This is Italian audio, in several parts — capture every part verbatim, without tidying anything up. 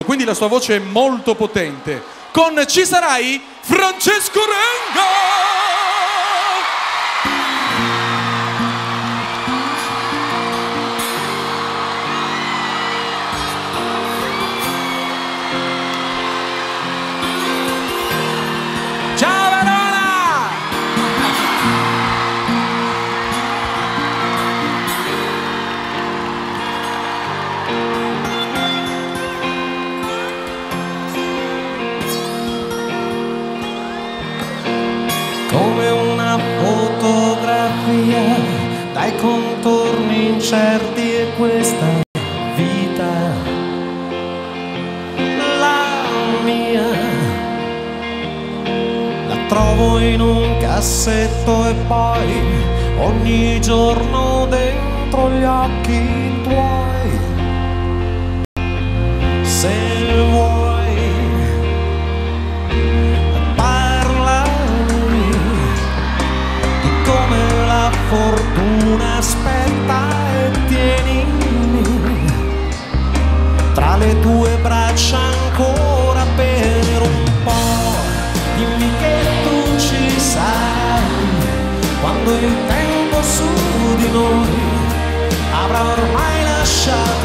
quindi la sua voce è molto potente. Con Ci sarai, Francesco Renga! Come una fotografia dai contorni incerti e questa vita, la mia, la trovo in un cassetto e poi ogni giorno dentro gli occhi tuoi. Se vuoi fortuna aspetta e tienimi tra le tue braccia ancora per un po'. Dimmi che tu ci sarai quando il tempo su di noi avrà ormai lasciato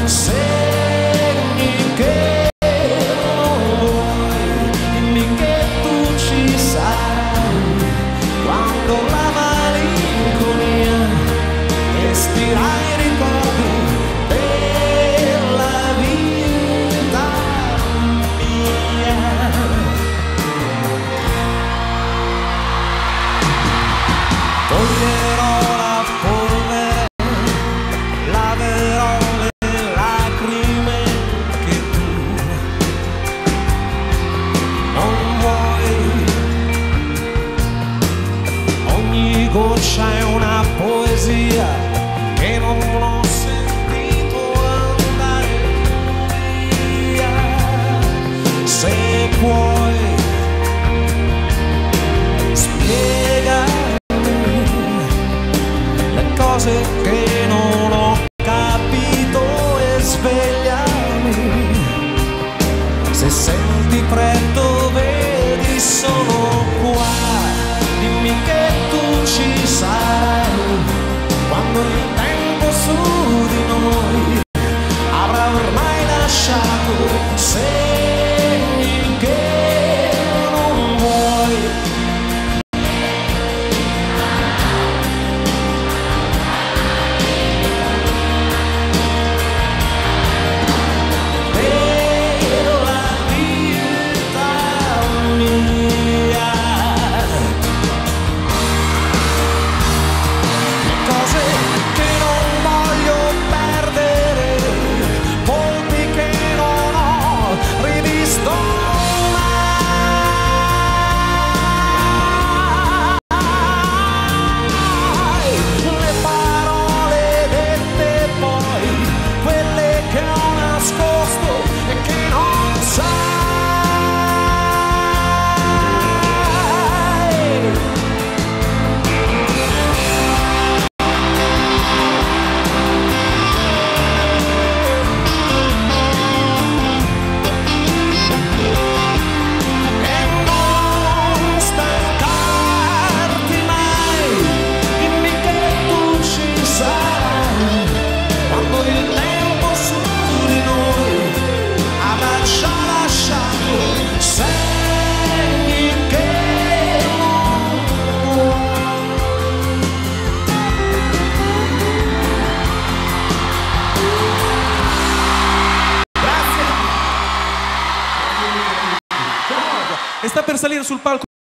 segni che non vuoi. Dimmi che tu ci sarai quando la stirai ricordi della vita mia. Toglierò la polvere, laverò le lacrime che tu non vuoi. Ogni goccia è una poesia che non ho sentito andare via. Se puoi spiegami le cose che non ho capito e svegliami. Se senti freddo vedi sono qua. Dimmi che tu ci sarai quando il tempo su di noi avrà ormai lasciato segni che non vuoi. Della vita mia, cose che non voglio perdere, volti che non ho rivisto mai. Le parole dette poi, quelle che ho nascosto e che non sai. E sta per salire sul palco